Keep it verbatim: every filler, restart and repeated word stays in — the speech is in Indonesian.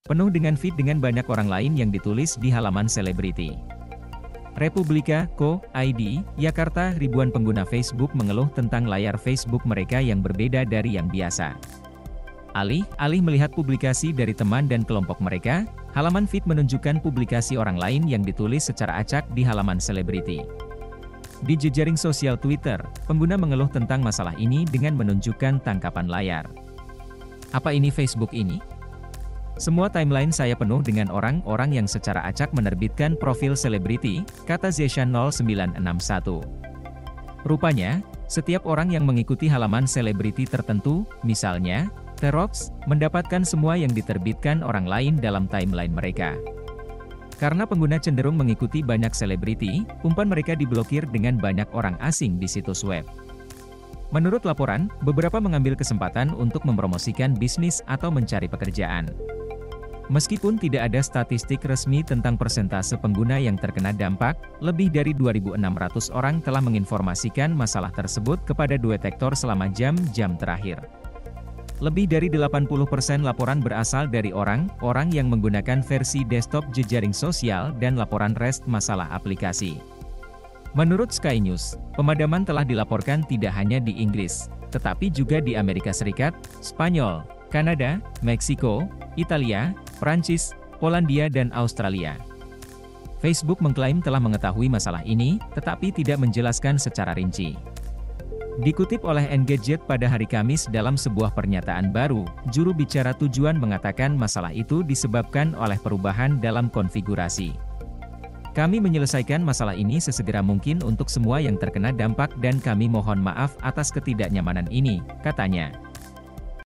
Penuh dengan feed dengan banyak orang lain yang ditulis di halaman selebriti. Republika co titik I D, Jakarta. Ribuan pengguna Facebook mengeluh tentang layar Facebook mereka yang berbeda dari yang biasa. Alih-alih melihat publikasi dari teman dan kelompok mereka, halaman feed menunjukkan publikasi orang lain yang ditulis secara acak di halaman selebriti. Di jejaring sosial Twitter, pengguna mengeluh tentang masalah ini dengan menunjukkan tangkapan layar. Apa ini Facebook ini? Semua timeline saya penuh dengan orang-orang yang secara acak menerbitkan profil selebriti, kata Zeshan nol sembilan enam satu. Rupanya, setiap orang yang mengikuti halaman selebriti tertentu, misalnya, The Rocks, mendapatkan semua yang diterbitkan orang lain dalam timeline mereka. Karena pengguna cenderung mengikuti banyak selebriti, umpan mereka diblokir dengan banyak orang asing di situs web. Menurut laporan, beberapa mengambil kesempatan untuk mempromosikan bisnis atau mencari pekerjaan. Meskipun tidak ada statistik resmi tentang persentase pengguna yang terkena dampak, lebih dari dua ribu enam ratus orang telah menginformasikan masalah tersebut kepada detektor selama jam-jam terakhir. Lebih dari delapan puluh persen laporan berasal dari orang-orang yang menggunakan versi desktop jejaring sosial dan laporan rest masalah aplikasi. Menurut Sky News, pemadaman telah dilaporkan tidak hanya di Inggris, tetapi juga di Amerika Serikat, Spanyol, Kanada, Meksiko, Italia, Prancis, Polandia dan Australia. Facebook mengklaim telah mengetahui masalah ini, tetapi tidak menjelaskan secara rinci. Dikutip oleh Engadget pada hari Kamis dalam sebuah pernyataan baru, juru bicara tujuan mengatakan masalah itu disebabkan oleh perubahan dalam konfigurasi. Kami menyelesaikan masalah ini sesegera mungkin untuk semua yang terkena dampak dan kami mohon maaf atas ketidaknyamanan ini, katanya.